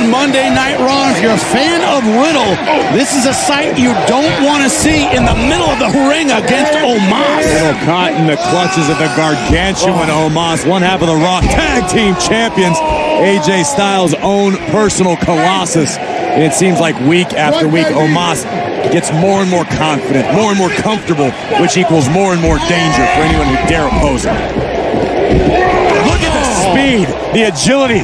on Monday Night Raw. If you're a fan of Riddle, this is a sight you don't want to see in the middle of the ring against Omos. Riddle caught in the clutches of the gargantuan Omos, one half of the Raw Tag Team Champions, AJ Styles' own personal Colossus. And it seems like week after week, Omos gets more and more confident, more and more comfortable, which equals more and more danger for anyone who dare oppose him. Look at the speed, the agility.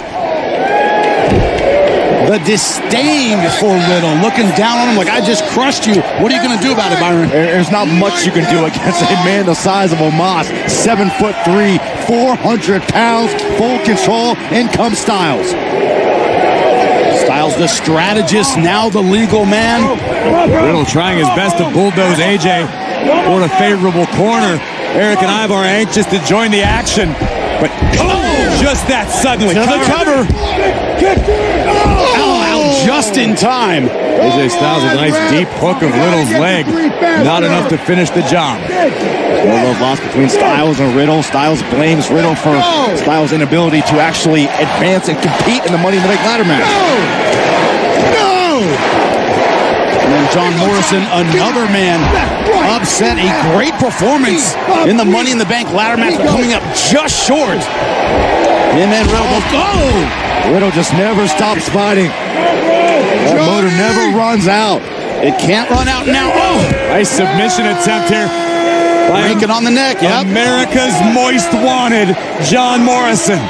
The disdain for Riddle, looking down on him like, I just crushed you. What are you going to do about it, Byron? There's not much you can do against a man the size of Omos. 7'3", 400 pounds, full control, in comes Styles. Styles the strategist, now the legal man. Riddle trying his best to bulldoze AJ toward a favorable corner. Eric and Ivar anxious to join the action, but just that suddenly. To the cover. Out just in time. AJ Styles with a nice deep hook of Riddle's leg. Not enough to finish the job. No love lost between Styles and Riddle. Styles blames Riddle for Styles' inability to actually advance and compete in the Money in the Bank ladder match. And then John Morrison, another man, upset. A great performance in the Money in the Bank ladder match, but coming up just short. And then Riddle, Riddle just never stops fighting. That motor never runs out. It can't run out now. Nice submission attempt here. Breaking on the neck, yep. America's most wanted, John Morrison.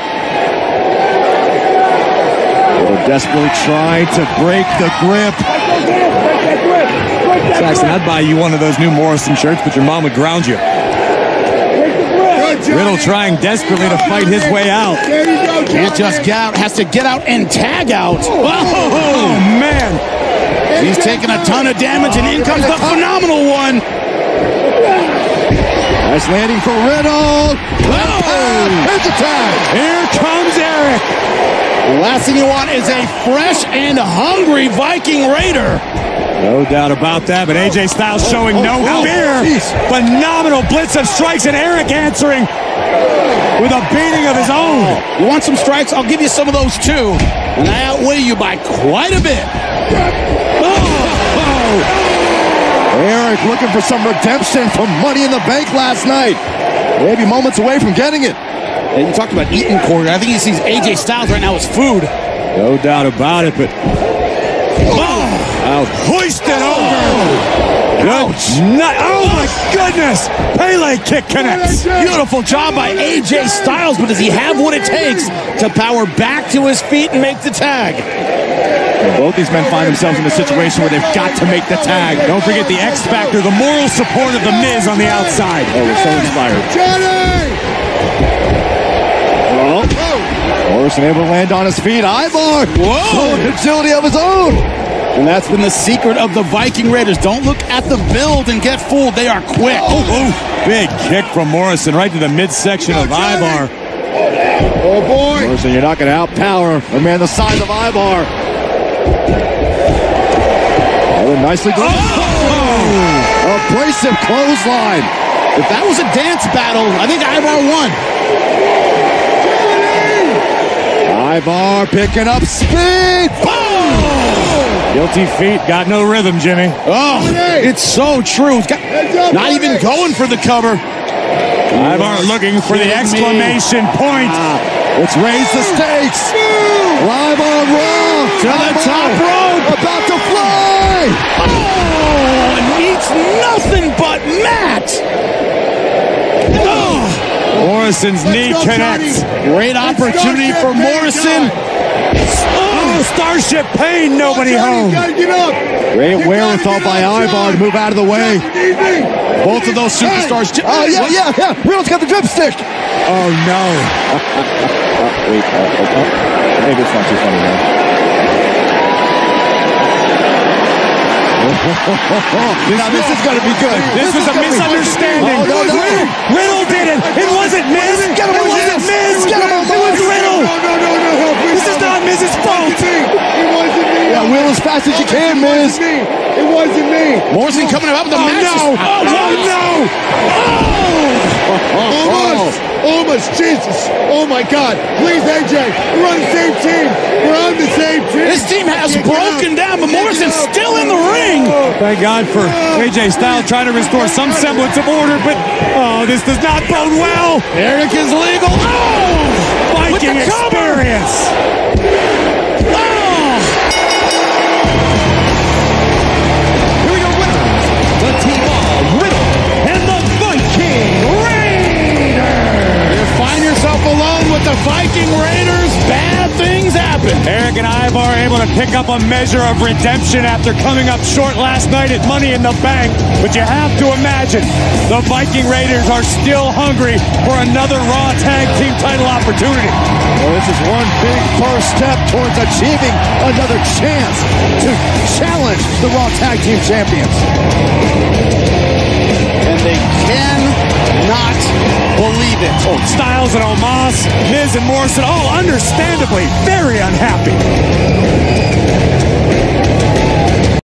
Riddle desperately trying to break the grip. Saxton, I'd buy you one of those new Morrison shirts, but your mom would ground you. Riddle trying desperately to fight his way out. Can't just get out, has to get out and tag out. Oh man. He's taking a ton of damage, and in comes the phenomenal one. Nice landing for Riddle. Here's the tag. Here comes Eric. The last thing you want is a fresh and hungry Viking Raider. No doubt about that, but AJ Styles showing no fear. Phenomenal blitz of strikes, and Eric answering with a beating of his own. You want some strikes? I'll give you some of those too. And I outweigh you by quite a bit. Eric looking for some redemption from Money in the Bank last night. Maybe moments away from getting it. And you talked about eating, Corey. I think he sees AJ Styles right now as food. No doubt about it, but hoisted over. Oh my goodness! Pele kick connects. Beautiful job by AJ Styles, but does he have what it takes to power back to his feet and make the tag? Both these men find themselves in a situation where they've got to make the tag. Don't forget the X Factor, the moral support of The Miz on the outside. Oh, we're so inspired. Morrison able to land on his feet. Ivar! Showing agility of his own! And that's been the secret of the Viking Raiders. Don't look at the build and get fooled. They are quick. Big kick from Morrison right to the midsection of Ivar. Oh, boy. Morrison, you're not going to outpower a man the size of Ivar. Nicely done. Abrasive clothesline. If that was a dance battle, I think Ivar won. Ivar picking up speed. Guilty feet, got no rhythm, Jimmy. Oh, it's so true. Not even going for the cover. Ivar looking for the exclamation point. Let's raise the stakes. Ivar Raw to the top rope. About to fly. And eats nothing but mat. Morrison's knee connects. Great opportunity for Morrison. Starship Pain, nobody home. Great wherewithal by Ivar to move out of the way. Both of those superstars. Yeah. Riddle's got the dripstick. Oh, no. Wait, maybe it's not too funny now. Now this is going to be good. This was a misunderstanding. No. Riddle did it. It wasn't Miz. It wasn't Miz. It was Riddle. This is not Miz's fault. It wasn't me. Yeah, wheel as fast as you can, Miz. It wasn't me. Morrison coming up with the match. Almost, Jesus. Oh, my God. Please, AJ, we're on the same team. We're on the same team. This Thank God for AJ Styles trying to restore some semblance of order, but this does not bode well. Eric is legal. Oh! Viking experience. Oh! Here we go, winners. The team of Riddle and the Viking Raiders. You find yourself alone with the Viking Raiders, bad things happen. Eric and Ivar are able to pick up a measure of redemption after coming up short last night at Money in the Bank. But you have to imagine the Viking Raiders are still hungry for another Raw Tag Team title opportunity. Well, this is one big first step towards achieving another chance to challenge the Raw Tag Team Champions. And they cannot believe it. Oh, Styles and Omos, Miz and Morrison, all understandably very unhappy.